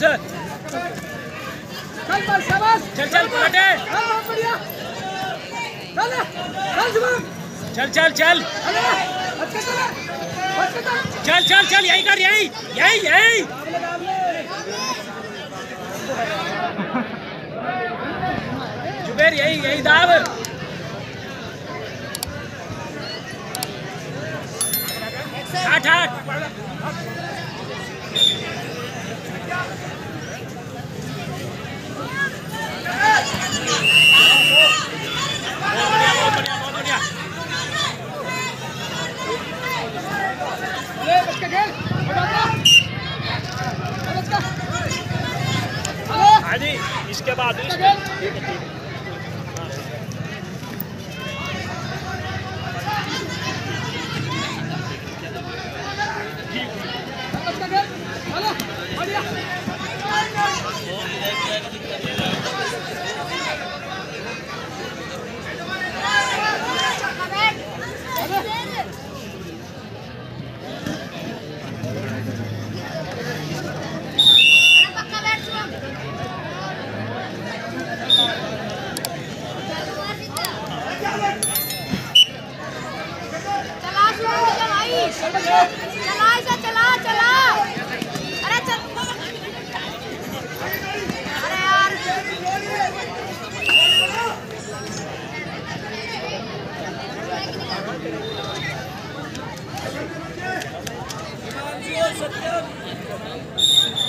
चल चल पलटे चल चल चल चल चल चल यही कर यही यही यही जुबेर यही यही दाब आठ आठ हाँ जी इसके बाद चला चला अरे चल अरे यार